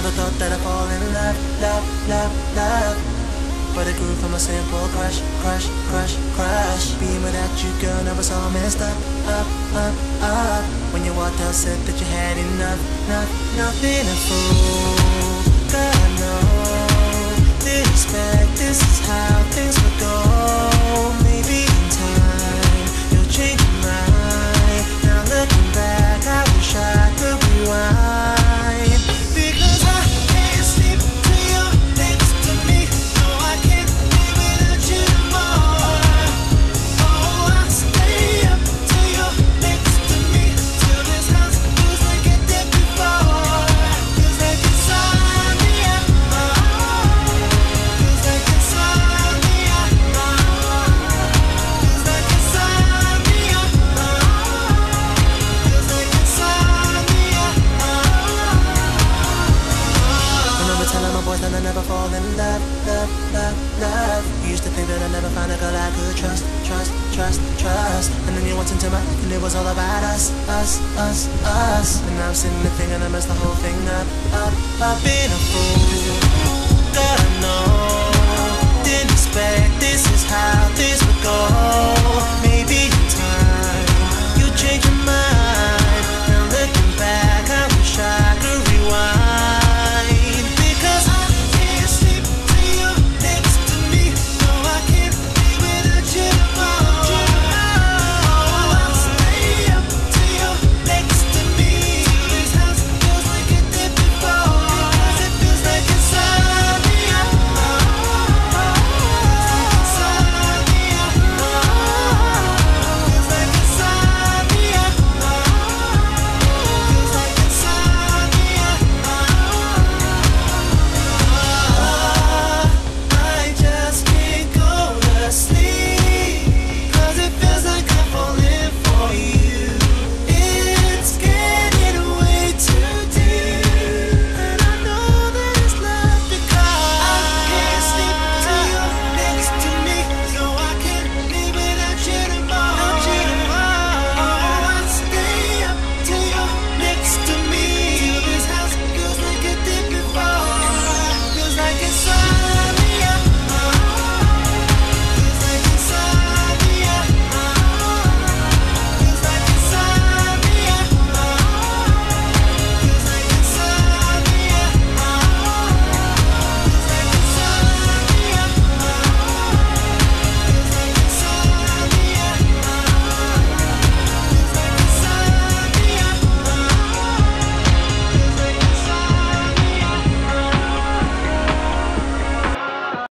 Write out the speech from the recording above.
never thought that I'd fall in love, love, love, love. But it grew from a simple crush, crush, crush, crush. Being without you, girl, never saw messed up, up, up, up. When you walked out, said that you had enough, nothing to fool. God, I know, didn't expect this is how things would go. Maybe in time, you'll change your mind. Now looking back, I wish I could rewind. Because I can't sleep till you're next to me. No, I can't live without you no more. Oh, I'll stay up till you're next to me, till this house feels like it did before. Feels like insomnia, feels like insomnia, feels like insomnia, feels like insomnia. Remember telling my boys that I never fall in love, love, love, love. You used to think that I'd never find a girl I could trust, trust, trust, trust. And then you walked into my life and it was all about us, us, us, us. And now I'm sitting there thinking I messed the whole thing up, up, being a fool. God, I know, didn't expect this is how this would go. Maybe in time, you change your mind.